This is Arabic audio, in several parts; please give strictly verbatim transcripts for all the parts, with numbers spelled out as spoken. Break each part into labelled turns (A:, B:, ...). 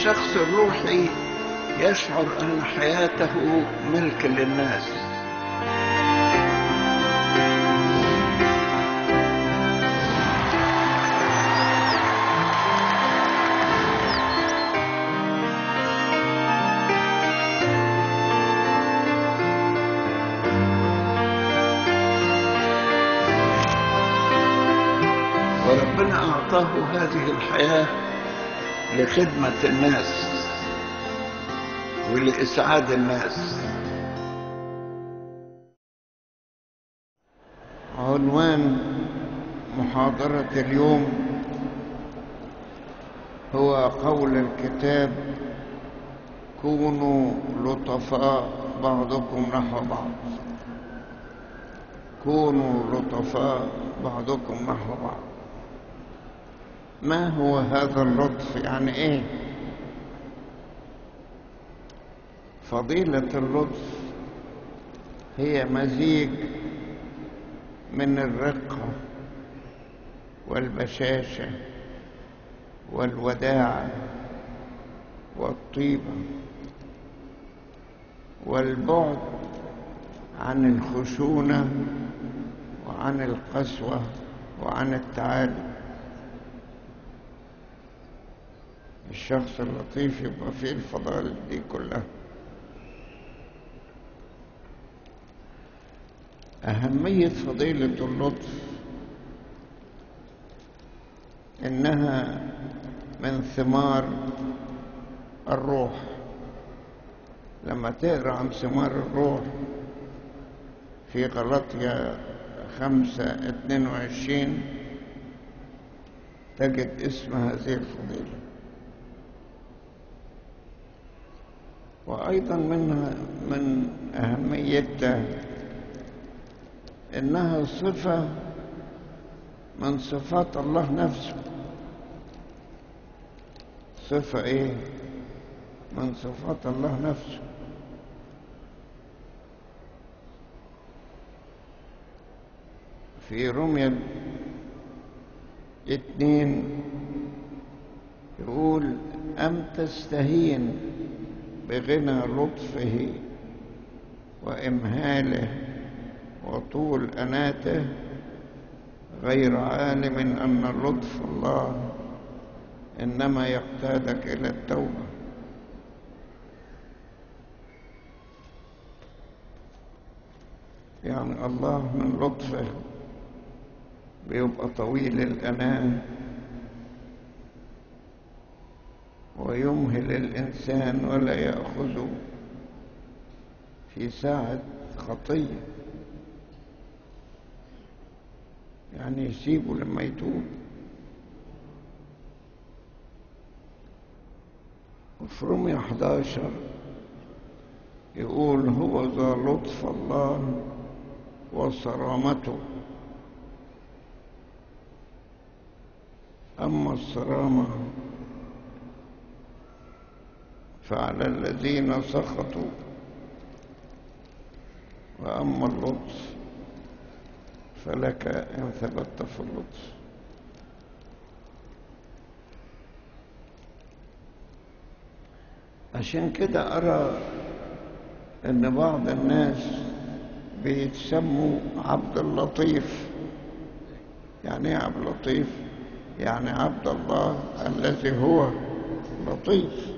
A: الشخص الروحي يشعر أن حياته ملك للناس. وربنا أعطاه هذه الحياة لخدمة الناس ولإسعاد الناس. عنوان محاضرة اليوم هو قول الكتاب: كونوا لطفاء بعضكم نحو بعض. كونوا لطفاء بعضكم نحو بعض. ما هو هذا اللطف؟ يعني ايه؟ فضيلة اللطف هي مزيج من الرقة والبشاشة والوداعة والطيبة والبعد عن الخشونة وعن القسوة وعن التعالي. الشخص اللطيف يبقى فيه الفضائل دي كلها. أهمية فضيلة اللطف إنها من ثمار الروح. لما تقرأ عن ثمار الروح في غلاطيا خمسة اتنين وعشرين تجد اسم هذه الفضيلة. وأيضا منها من أهميتها إنها صفة من صفات الله نفسه. صفة إيه؟ من صفات الله نفسه. في رمية اتنين يقول: أم تستهين بغنى لطفه وإمهاله وطول أناته، غير عالم أن لطف الله إنما يقتادك إلى التوبة. يعني الله من لطفه بيبقى طويل الأناة ويمهل الإنسان ولا يأخذه في ساعة خطية، يعني يسيبه لما يتوب. وفي رمية أحد عشر يقول: هو ذا لطف الله وصرامته. أما الصرامة فعلى الذين سخطوا، وأما اللطف فلك إن ثبت في اللطف. عشان كده أرى إن بعض الناس بيتسموا عبد اللطيف. يعني إيه عبد اللطيف؟ يعني عبد الله الذي هو لطيف.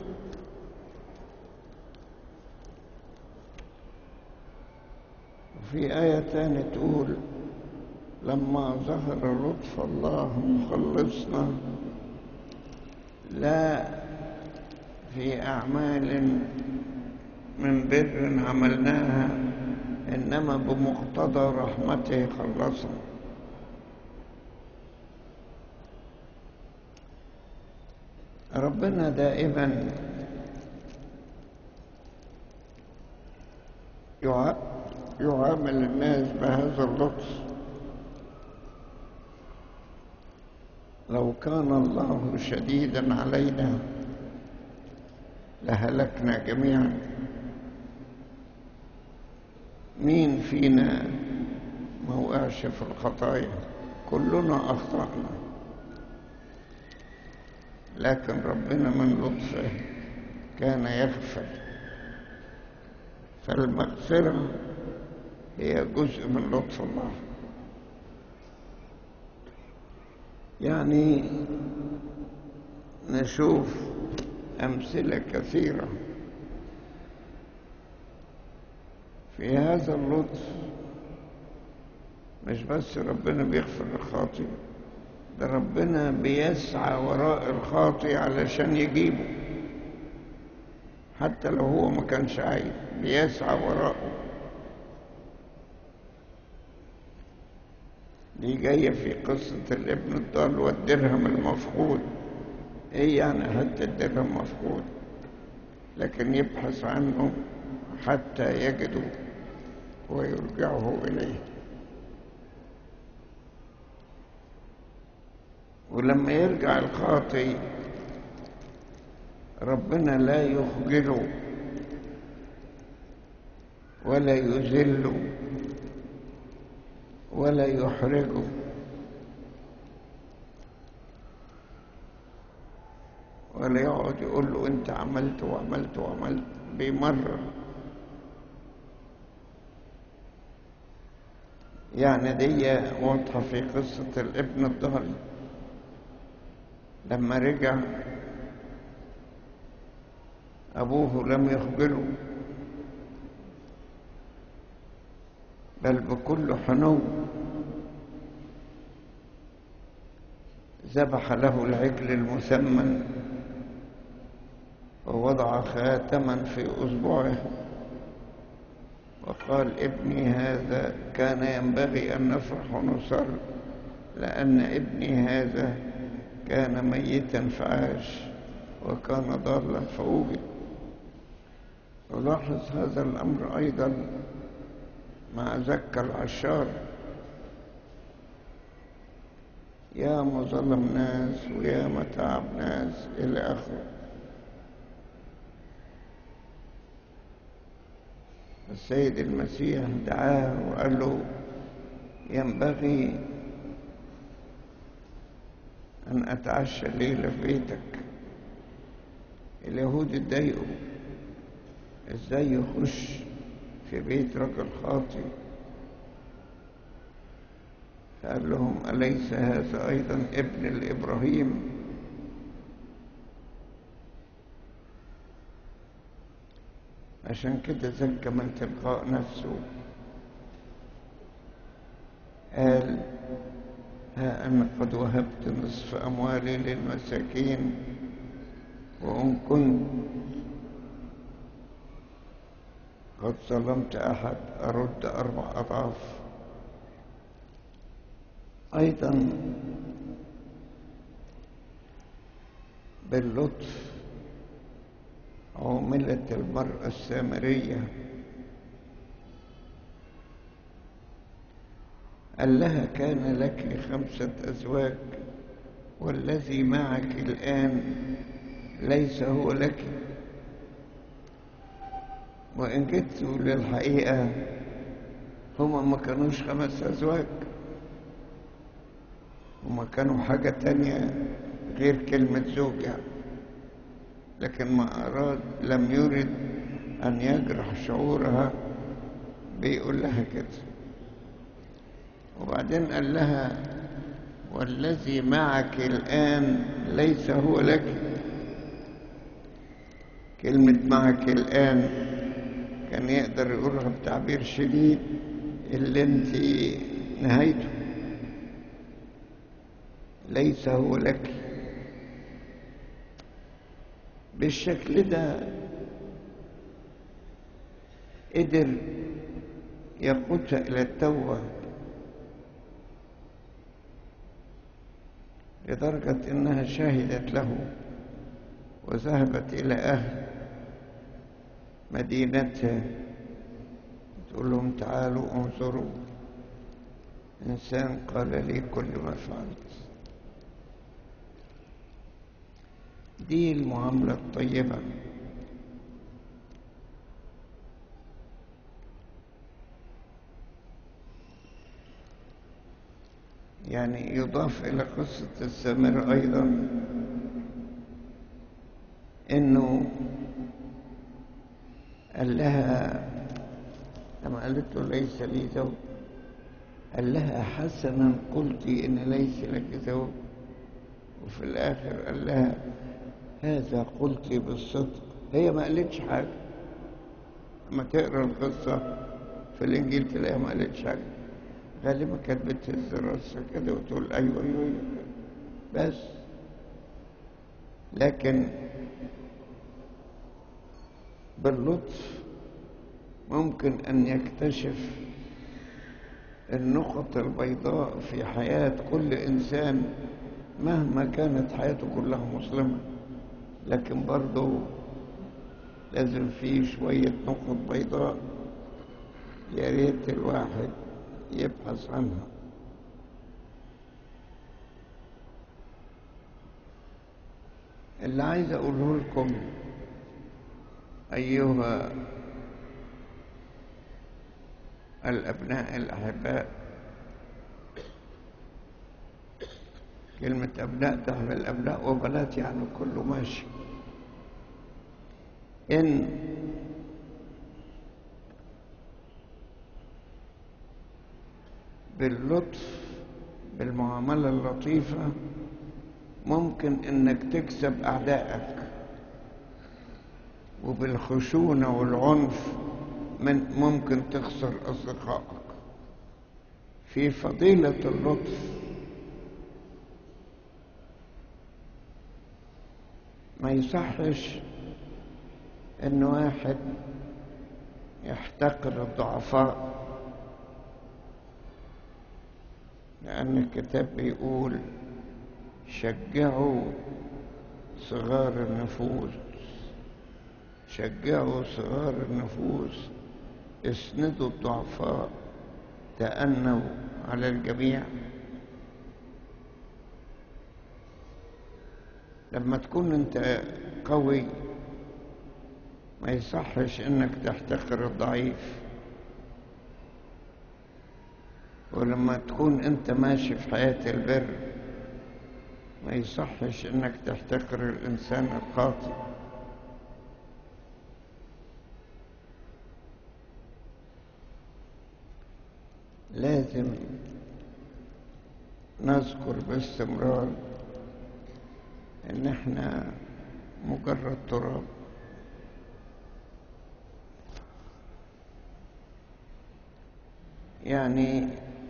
A: وفي آية تانية تقول: لما ظهر لطف الله مخلصنا لا في أعمال من بر عملناها إنما بمقتضى رحمته خلصنا. ربنا دائما يعامل الناس بهذا اللطف. لو كان الله شديدا علينا لهلكنا جميعا. مين فينا ما وقعش في الخطايا؟ كلنا أخطأنا، لكن ربنا من لطفه كان يغفر. فالمغفرة هي جزء من لطف الله. يعني نشوف أمثلة كثيرة في هذا اللطف. مش بس ربنا بيغفر الخاطئ، ده ربنا بيسعى وراء الخاطئ علشان يجيبه، حتى لو هو ما كانش عايز بيسعى وراءه. دي جاية في قصة الابن الضال والدرهم المفقود. ايه يعني حتى الدرهم مفقود؟ لكن يبحث عنه حتى يجده ويرجعه إليه. ولما يرجع الخاطئ ربنا لا يخجله ولا يذله ولا يحرجه، ولا يقعد يقول له انت عملت وعملت وعملت بمرة. يعني دي واضحة في قصة الابن الضال. لما رجع أبوه لم يخجله، بل بكل حنو ذبح له العجل المثمن ووضع خاتما في أصبعه وقال ابني هذا كان ينبغي أن نفرح ونسر، لأن ابني هذا كان ميتا فعاش وكان ضالا فوجد. ولاحظ هذا الأمر أيضا مع زكى العشار. يا مظلم ناس ويا متعب ناس إلى آخره. السيد المسيح دعاه وقال له ينبغي أن أتعشى ليلة في بيتك. اليهود اتضايقوا، ازاي يخش في بيت رجل خاطئ؟ فقال لهم أليس هذا أيضا ابن لإبراهيم؟ عشان كده زكى من تلقاء نفسه قال ها أنا قد وهبت نصف أموالي للمساكين، وإن كنت قد ظلمت أحد أرد أربع أضعاف. أيضا باللطف عوملت المرأة السامرية. قال لها كان لك خمسة أزواج والذي معك الآن ليس هو لك. وإن جئت للحقيقة هما ما كانوش خمس أزواج، هما كانوا حاجة تانية غير كلمة زوج يعني. لكن ما أراد لم يرد أن يجرح شعورها بيقول لها كده. وبعدين قال لها والذي معك الآن ليس هو لك. كلمة معك الآن كان يقدر يقولها بتعبير شديد اللي انت نهايته، ليس هو لك. بالشكل ده قدر يقودها إلى التوبة، لدرجة إنها شهدت له وذهبت إلى أهل مدينتها تقول لهم تعالوا انظروا إنسان قال لي كل ما فعلت. دي المعاملة الطيبة. يعني يضاف إلى قصة السامر أيضا إنه قال لها لما قالت له ليس لي زوج، قال لها حسنا قلت إن ليس لك زوج، وفي الآخر قال لها هذا قلت بالصدق. هي ما قالتش حاجة. لما تقرأ القصة في الإنجيل تلاقيها ما قالتش حاجة، غالبا كانت بتهز راسها كده وتقول أيوه أيوه أيوه بس. لكن باللطف ممكن أن يكتشف النقط البيضاء في حياة كل إنسان مهما كانت حياته كلها مسلمة، لكن برضه لازم فيه شوية نقط بيضاء يا ريت الواحد يبحث عنها. اللي عايز أقوله لكم أيها الأبناء الأحباء، كلمة أبناء تحمل أبناء وبنات يعني كله ماشي. إن باللطف بالمعاملة اللطيفة ممكن إنك تكسب أعدائك، وبالخشونة والعنف من ممكن تخسر أصدقائك. في فضيلة اللطف ما يصحش إن واحد يحتقر الضعفاء، لأن الكتاب بيقول شجعوا صغار النفوس، شجعوا صغار النفوس، اسندوا الضعفاء، تأنوا على الجميع. لما تكون انت قوي ما يصحش انك تحتقر الضعيف، ولما تكون انت ماشي في حياة البر ما يصحش انك تحتقر الانسان الخاطئ. لازم نذكر باستمرار ان احنا مجرد تراب. يعني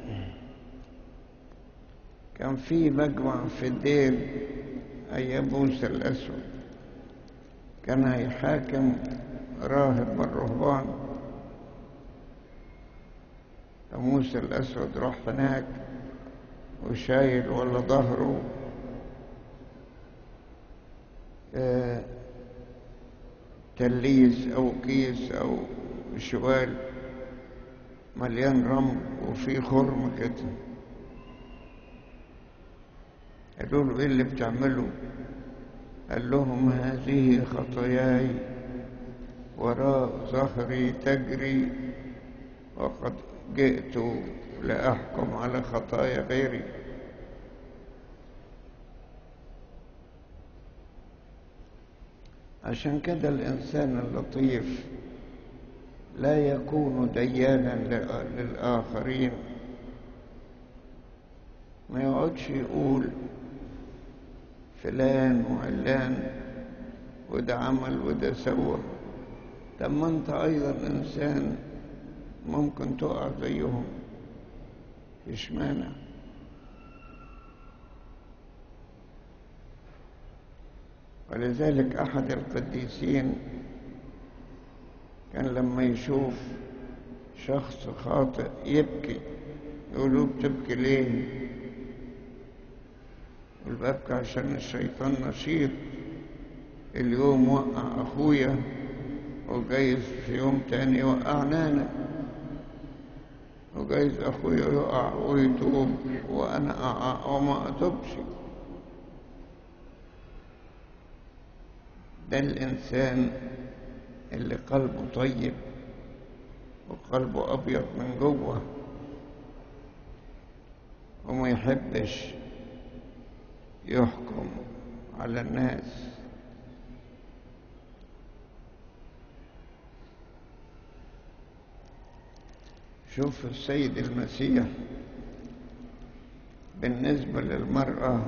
A: كان في مجمع في الدير ايام موسى الاسود، كان هيحاكم راهب من الرهبان، فموسى الاسود راح هناك وشايل ولا ظهره آه تليس او كيس او شوال مليان رمل وفيه خرم كده. قالوا له ايه اللي بتعمله؟ قال لهم هذه خطاياي وراء ظهري تجري، وقد جئت لأحكم على خطايا غيري. عشان كده الإنسان اللطيف لا يكون ديانا للآخرين، ما يقعدش يقول فلان وعلان وده عمل وده سوى. طب ما انت ايضا انسان ممكن تقع زيهم، مفيش مانع. ولذلك احد القديسين كان لما يشوف شخص خاطئ يبكي، يقولوا بتبكي ليه؟ يقول ببكي عشان الشيطان نشيط، اليوم وقع اخويا وجايز في يوم تاني يوقعنا انا، وجايز اخويا يقع ويتوب وانا اقع وما اتوبش. ده الانسان اللي قلبه طيب وقلبه ابيض من جوه وما يحبش يحكم على الناس. شوف السيد المسيح بالنسبة للمرأة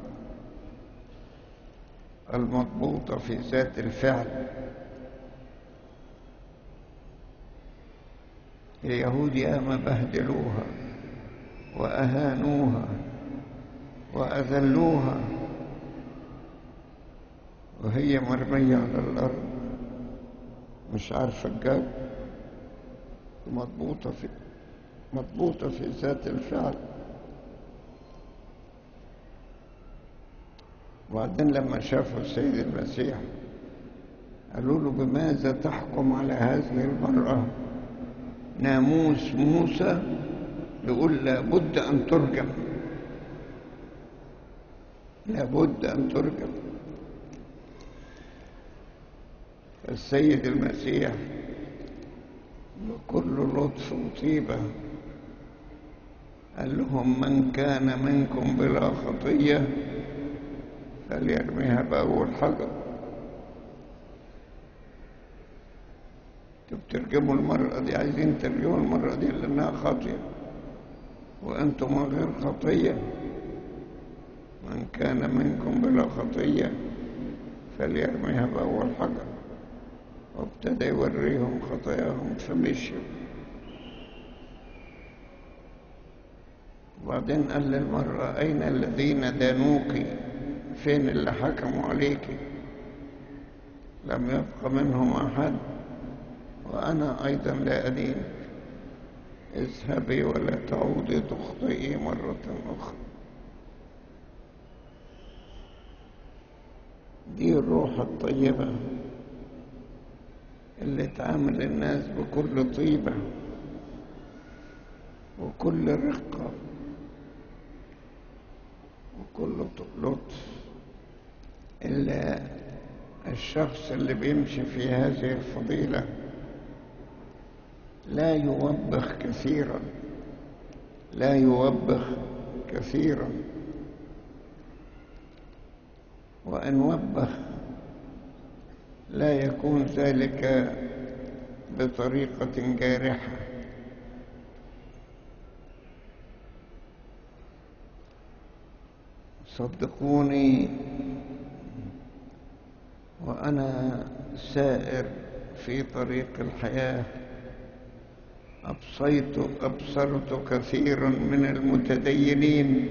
A: المضبوطة في ذات الفعل، اليهود ياما بهدلوها وأهانوها وأذلوها وهي مرمية على الأرض مش عارفة الجد، مضبوطة في مضبوطة في ذات الفعل. وبعدين لما شافوا السيد المسيح قالوا له بماذا تحكم على هذه المرأة؟ ناموس موسى يقول لابد أن ترجم، لابد أن ترجم. السيد المسيح بكل لطف وطيبة قال لهم من كان منكم بلا خطية فليرميها بأول حجر. ترجموا المرأة دي، عايزين ترجموا المرأة دي لأنها خاطئة وأنتم غير خطية. من كان منكم بلا خطية فليرميها بأول حجر. وابتدى يوريهم خطاياهم فمشوا. وبعدين قال للمرأة أين الذين دانوك؟ فين اللي حكموا عليك؟ لم يبق منهم أحد وأنا أيضا لا أدين. اذهبي ولا تعودي تخطئي مرة أخرى. دي الروح الطيبة اللي تعامل الناس بكل طيبة وكل رقة وكل لطف. إلا الشخص اللي بيمشي في هذه الفضيلة لا يوبخ كثيرا، لا يوبخ كثيرا، وإن وبخ لا يكون ذلك بطريقة جارحة. صدقوني وأنا سائر في طريق الحياة أبصرت أبصرت كثيرا من المتدينين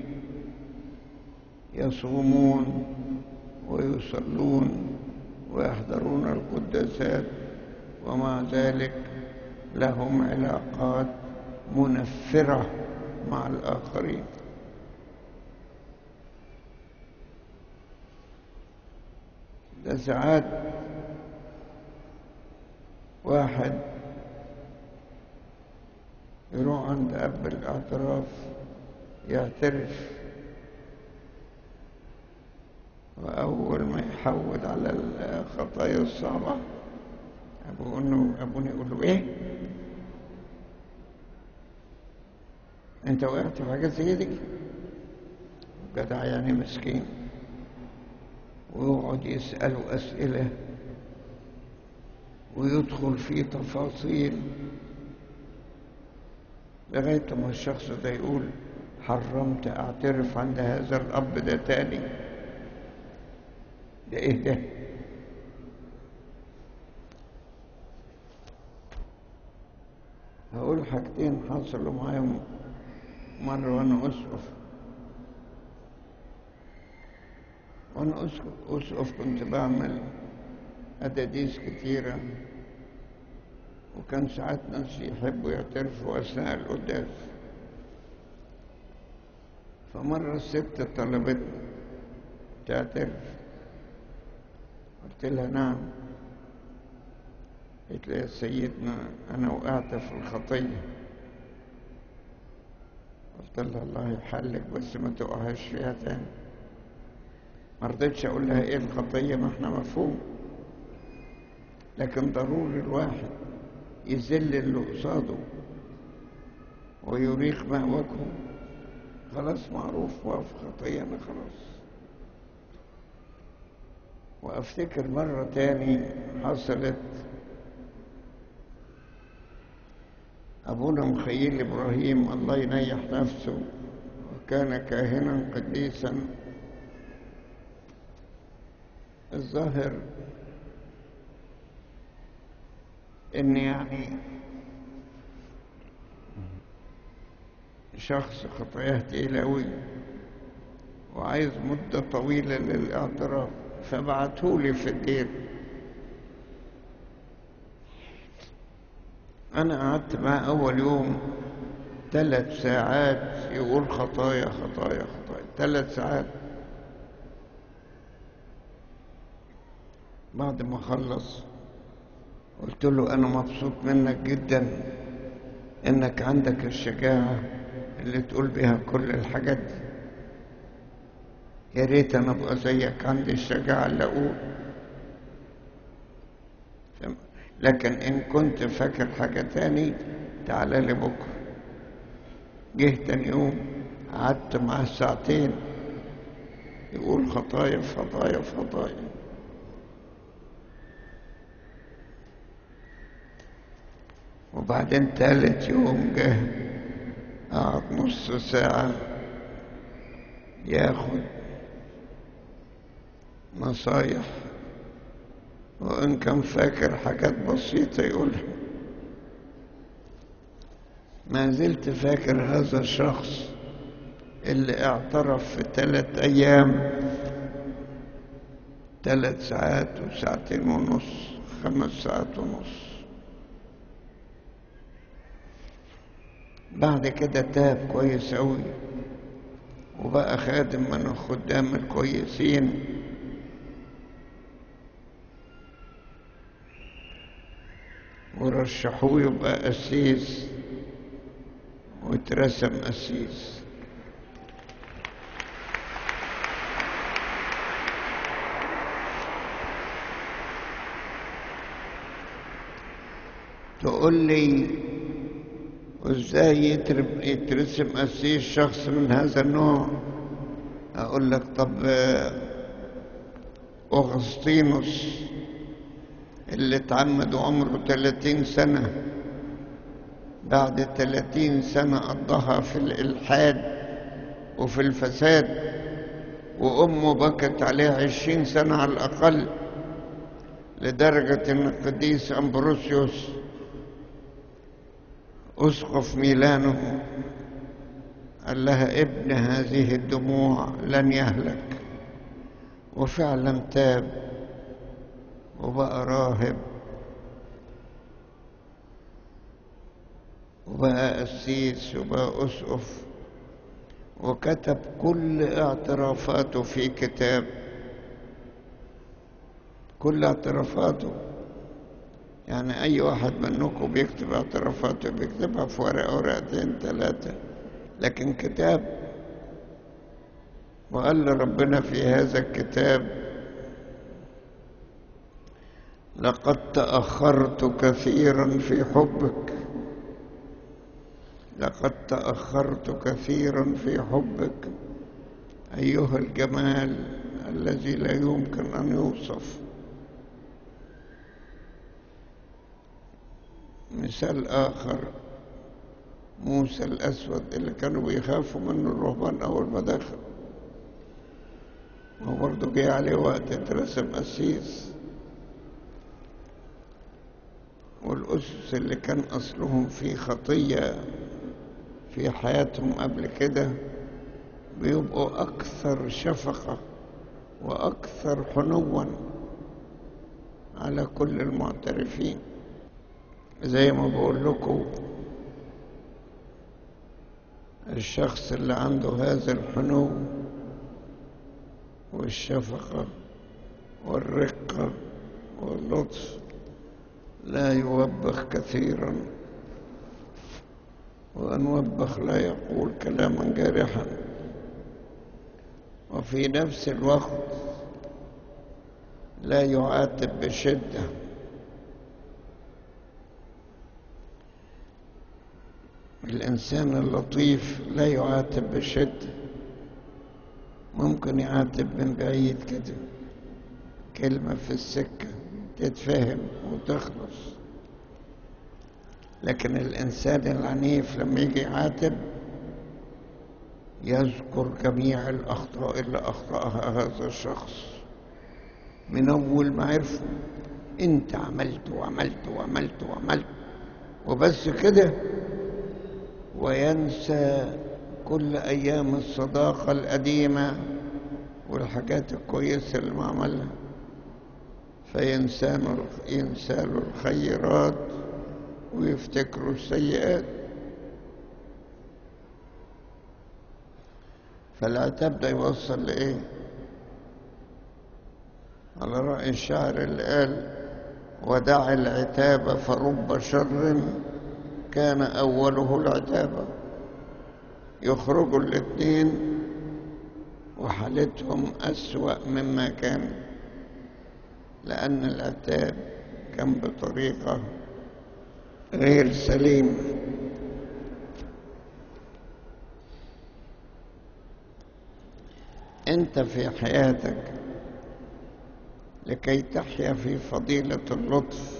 A: يصومون ويصلون ويحضرون القداسات ومع ذلك لهم علاقات منفرة مع الآخرين. ده ساعات واحد يروح عند أب الاعتراف يعترف، وأول ما يحود على الخطايا الصعبة أبونا أبونا يقول له إيه؟ أنت وقعت في حاجة زي دي؟ جدع يعني مسكين، ويقعد يسأله أسئلة ويدخل في تفاصيل لغاية ما الشخص ده يقول حرمت أعترف عند هذا الأب ده تاني. ده إيه ده؟ هقول حاجتين حصلوا معايا مرة وأنا أسقف. وأنا أسقف كنت بعمل أداديس كتيرة، وكان ساعات ناس يحبوا يعترفوا أثناء القداس. فمرة الست طلبتني تعترف، قلت لها نعم. قلت لها يا سيدنا أنا وقعت في الخطية. قلت لها الله يحلك بس ما تقعش فيها تاني. ما رضيتش أقول لها إيه الخطية، ما إحنا مفهوم، لكن ضروري الواحد يذل اللي قصاده ويريق ماء وجهه. خلاص معروف وقف خطية أنا خلاص. وأفتكر مرة تاني حصلت أبونا مخيل إبراهيم الله ينيح نفسه وكان كاهنا قديسا، الظاهر إن يعني شخص خطاياه تقيلة أوي وعايز مدة طويلة للاعتراف، فبعتهولي في الدير. أنا قعدت معاه أول يوم ثلاث ساعات يقول خطايا خطايا خطايا، ثلاث ساعات. بعد ما خلص قلت له أنا مبسوط منك جدا إنك عندك الشجاعة اللي تقول بها كل الحاجات دي. يا ريت أنا أبقى زيك عندي الشجاعة اللي أقول. لكن إن كنت فاكر حاجة تاني تعالى لي بكرة. جه تاني يوم قعدت معاه ساعتين يقول خطايا خطايا خطايا. وبعدين تالت يوم جه قعد نص ساعة ياخد نصايح، وإن كان فاكر حاجات بسيطة يقولها. ما زلت فاكر هذا الشخص اللي اعترف في ثلاث أيام، ثلاث ساعات وساعتين ونص، خمس ساعات ونص. بعد كده تاب كويس أوي وبقى خادم من الخدام الكويسين. ورشحوه يبقى قسيس واترسم قسيس. تقول لي وازاي يترسم قسيس شخص من هذا النوع؟ اقول لك طب أغسطينوس اللي اتعمد وعمره ثلاثين سنة، بعد ثلاثين سنة قضاها في الإلحاد وفي الفساد، وأمه بكت عليه عشرين سنة على الأقل، لدرجة أن القديس أمبروسيوس أسقف ميلانو قال لها ابن هذه الدموع لن يهلك. وفعلا تاب وبقى راهب وبقى قسيس وبقى أسقف، وكتب كل اعترافاته في كتاب، كل اعترافاته. يعني أي واحد منكم بيكتب اعترافاته بيكتبها في ورقة ورقتين ثلاثة، لكن كتاب. وقال لربنا في هذا الكتاب لقد تأخرت كثيرا في حبك، لقد تأخرت كثيرا في حبك أيها الجمال الذي لا يمكن أن يوصف. مثال آخر موسى الأسود اللي كانوا بيخافوا منه الرهبان أول ما دخل، وبرضه جه عليه وقت اترسم قسيس. والأسس اللي كان أصلهم في خطية في حياتهم قبل كده بيبقوا أكثر شفقة وأكثر حنوا على كل المعترفين. زي ما بقول لكم الشخص اللي عنده هذا الحنو والشفقة والرقة واللطف لا يوبخ كثيرا، وأن وبخ لا يقول كلاما جارحا، وفي نفس الوقت لا يعاتب بشدة. الإنسان اللطيف لا يعاتب بشدة، ممكن يعاتب من بعيد كده، كلمة في السكة تتفهم وتخلص. لكن الإنسان العنيف لما يجي يعاتب يذكر جميع الأخطاء اللي أخطأها هذا الشخص من أول ما عرفه، أنت عملت وعملت وعملت وعملت وبس كده، وينسى كل أيام الصداقة القديمة والحاجات الكويسة اللي ما عملها، فينسان ينسال الخيرات ويفتكروا السيئات. فالعتاب ده يوصل لإيه؟ على رأي الشاعر اللي قال: ودع العتاب فرب شر كان أوله العتاب. يخرجوا الاثنين وحالتهم أسوأ مما كان، لأن العتاب كان بطريقة غير سليمة. أنت في حياتك لكي تحيا في فضيلة اللطف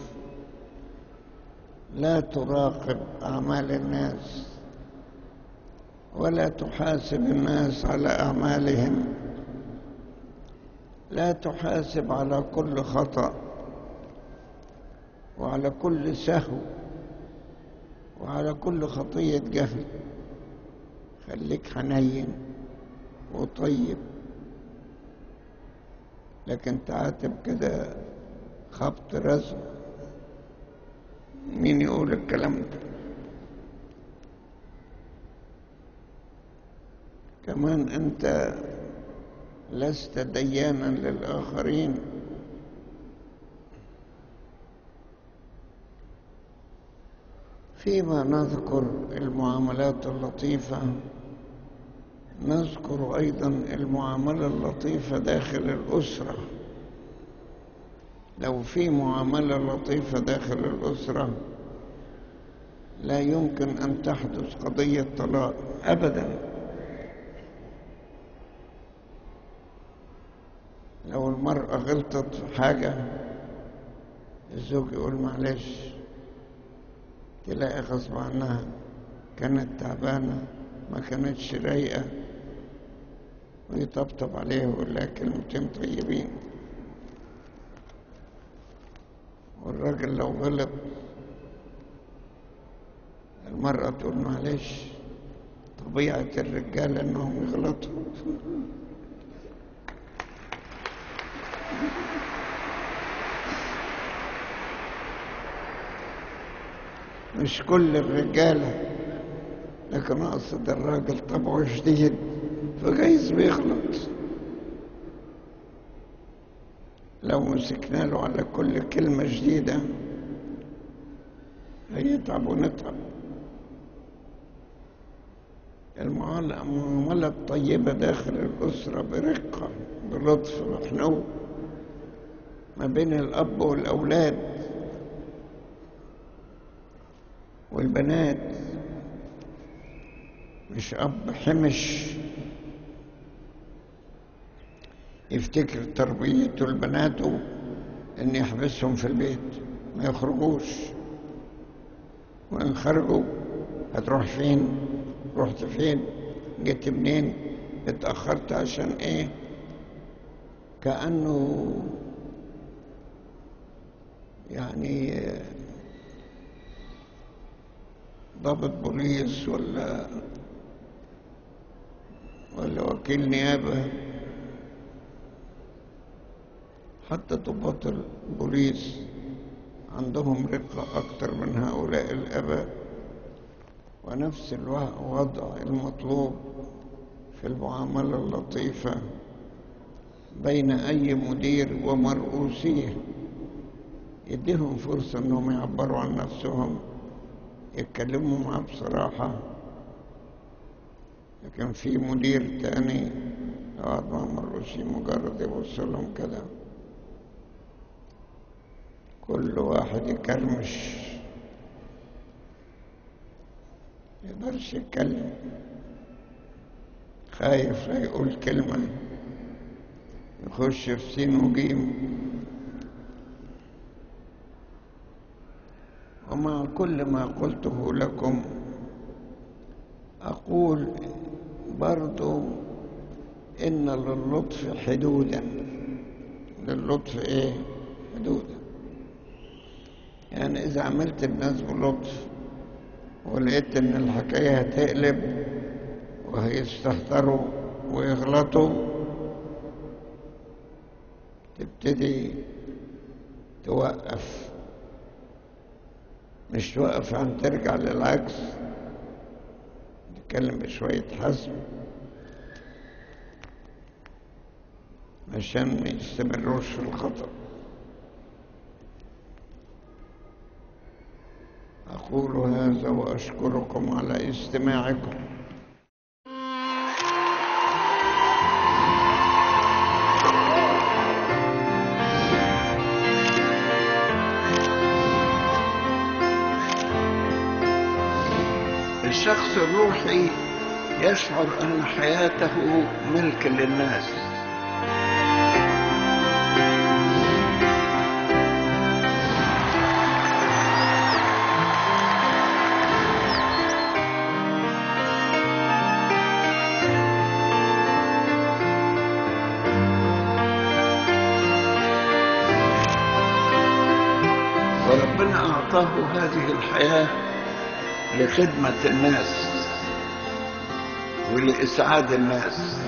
A: لا تراقب أعمال الناس ولا تحاسب الناس على أعمالهم، لا تحاسب على كل خطأ وعلى كل سهو وعلى كل خطية جهل. خليك حنين وطيب، لكن تعاتب كده خبط رزق، مين يقول الكلام ده؟ كمان أنت لست ديانا للآخرين، فيما نذكر المعاملات اللطيفة نذكر أيضا المعاملة اللطيفة داخل الأسرة. لو في معاملة لطيفة داخل الأسرة لا يمكن أن تحدث قضية طلاق أبدا. لو المرأة غلطت في حاجة الزوج يقول معلش، تلاقي غصب عنها كانت تعبانة ما كانتش رايقة، ويطبطب عليها ويقول لها كلمتين طيبين. والراجل لو غلط المرأة تقول معلش، طبيعة الرجال انهم يغلطوا. مش كل الرجالة، لكن أقصد الراجل طبعه شديد فجايز بيغلط. لو مسكنا له على كل كلمة جديدة هيتعب ونتعب. المعاملة الطيبة داخل الأسرة برقة بلطف بحنو ما بين الأب والأولاد والبنات، مش أب حمش يفتكر تربيته لبناته إن يحبسهم في البيت ما يخرجوش، وإن خرجوا هتروح فين؟ رحت فين؟ جيت منين؟ اتأخرت عشان إيه؟ كأنه يعني ضابط بوليس ولا ولا وكيل نيابة. حتى ضباط البوليس عندهم رقة أكثر من هؤلاء الآباء. ونفس الوضع المطلوب في المعاملة اللطيفة بين أي مدير ومرؤوسيه، يديهم فرصة أنهم يعبروا عن نفسهم، يتكلموا معاه بصراحة. لكن في مدير تاني قاعد مع مرؤوسيه مجرد يبص لهم كده، كل واحد يكرمش، يقدرش يتكلم، خايف لا يقول كلمة يخش في سين وجيم. ومع كل ما قلته لكم أقول برضو إن للطف حدودا. للطف إيه؟ حدودا. يعني إذا عملت الناس بلطف ولقيت إن الحكاية هتقلب وهيستهتروا ويغلطوا، تبتدي توقف، مش توقف عن ترجع للعكس، تتكلم بشوية حزم عشان ما يستمروش في الخطأ. أقول هذا وأشكركم على استماعكم. الشخص الروحي يشعر أن حياته ملك للناس. وربنا أعطاه هذه الحياة لخدمة الناس ولإسعاد الناس.